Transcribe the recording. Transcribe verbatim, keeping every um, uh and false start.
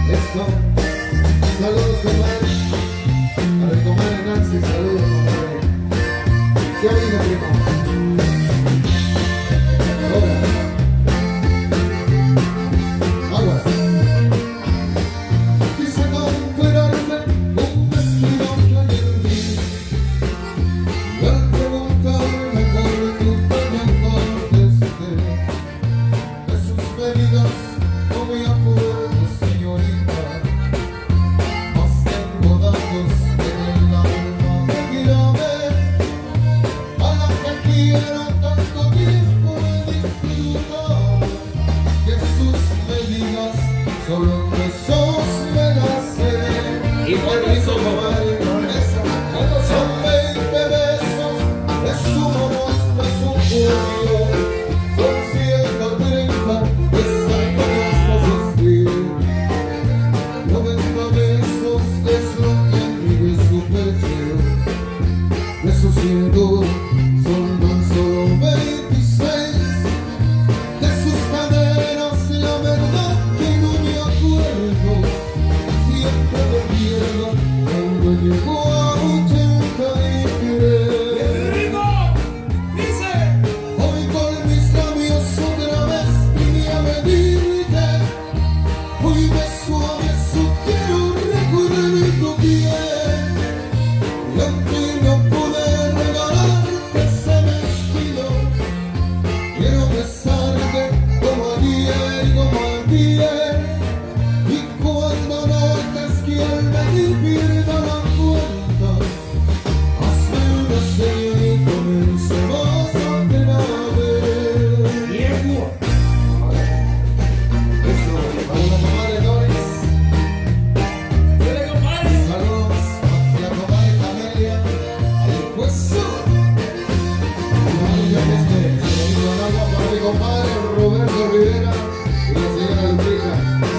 Esto, saludos comadre, a la comadre Nancy, saludos comadre. ¿Qué ha habido, primo? Ahora, aguas. Quise comprarme un vestido que hay en mí, y al preguntarme por tu talla contesté, de sus medidas no me acuerdo, señorita, mas tengo datos en el alma de mírame, a la que quiero tanto tiempo he disfrutado, que sus medidas solo en besos me las sé. Y por eso, comadre, son veinte besos, es su monstruo, es un judío, son ciento treinta, exacto no asistir. noventa besos es lo que vive su pecho, de esos ciento son tan solo veintiséis, de sus caderas la verdad que no me acuerdo, siempre me pierdo cuando llego a ochenta y tres. Hoy con mis labios otra vez vine a medirte, hoy beso a beso quiero recorrer tu piel, y aunque no pude regalarte ese vestido, quiero besarte como ayer y como ayer, y cuando notes que al medir pierda la cuenta, hazme una señal y comencemos otra vez. Viejo. Eso, para la comadre Doris, Dale, compadre. saludos a la comadre Camelia, al hueso. Y ya que este, se lo digo al agua para mi compadre Roberto Rivera y la señora Lupita.